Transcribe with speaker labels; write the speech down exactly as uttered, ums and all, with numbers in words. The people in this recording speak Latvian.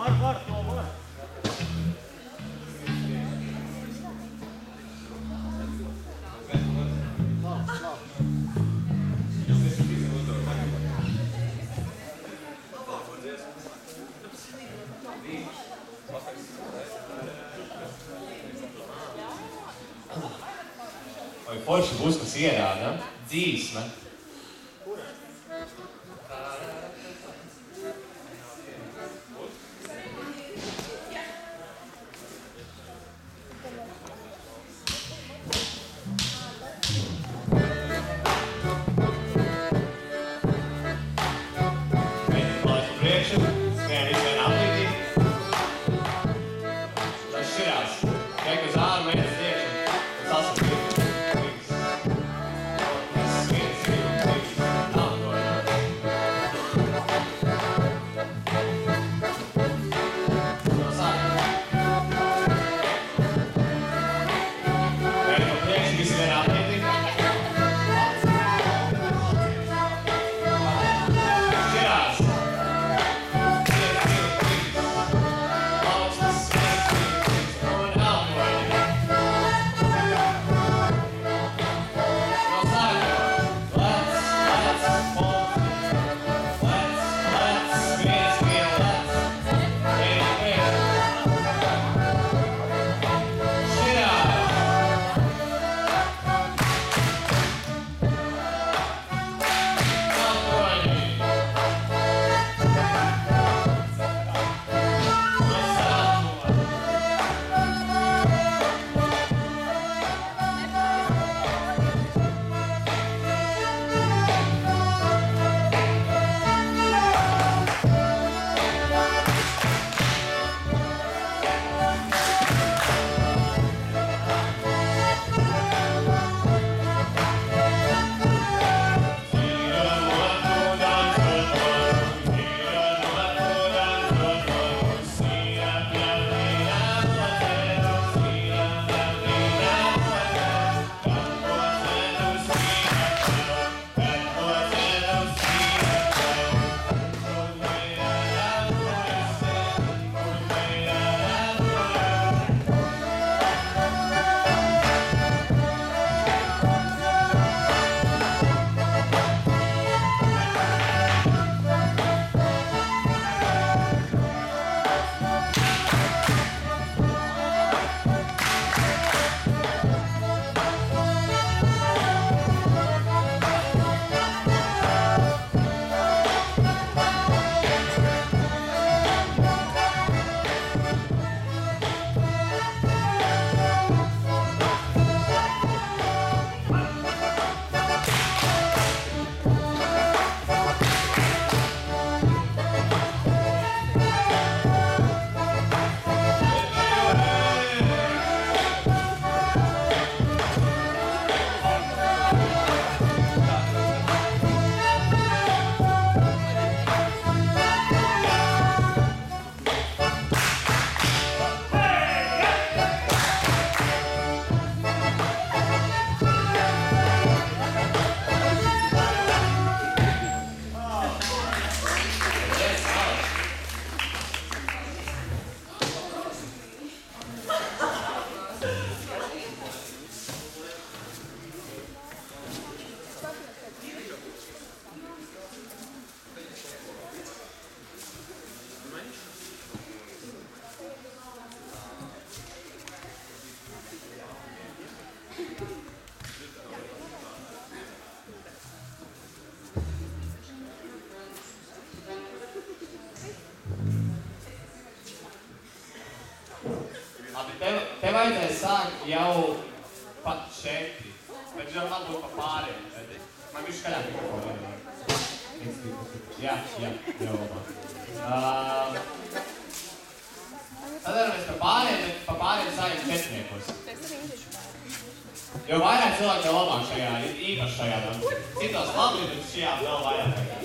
Speaker 1: Var, var, to var.
Speaker 2: Vai forši būs, kas ierāda, dzīsme. Te vajadzēja sākt jau pat četri, bet jau man būtu pa pāriem. Man viņš skaļāk mikrofonu. Jā, jā, jau labāk. Uh, tad mēs pa pāriem, bet pa pāriem sākam četrniekos. Jo vairāk cilvēki jau labāk šajā, īpaši šajā tam. Citos labi, bet šajā vēl vairāk.